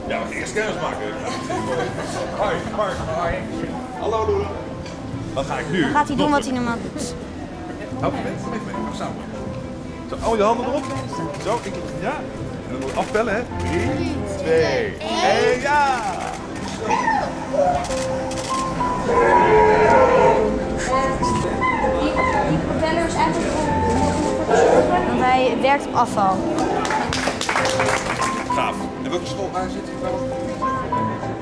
Ja, we gingen scanners maken. Hoi, Mark. Hoi. Hallo, Loeren. Wat ga ik nu? Dan gaat hij doen wat hij normaal doet. Help je mee? Even mee. Gaan samen. Zo, al je handen erop. Zo, ja. En dan moet je afbellen, hè. 3, 2, 1, ja! Die propeller is eigenlijk want hij werkt op afval. Gaaf. En welke school waar zit je?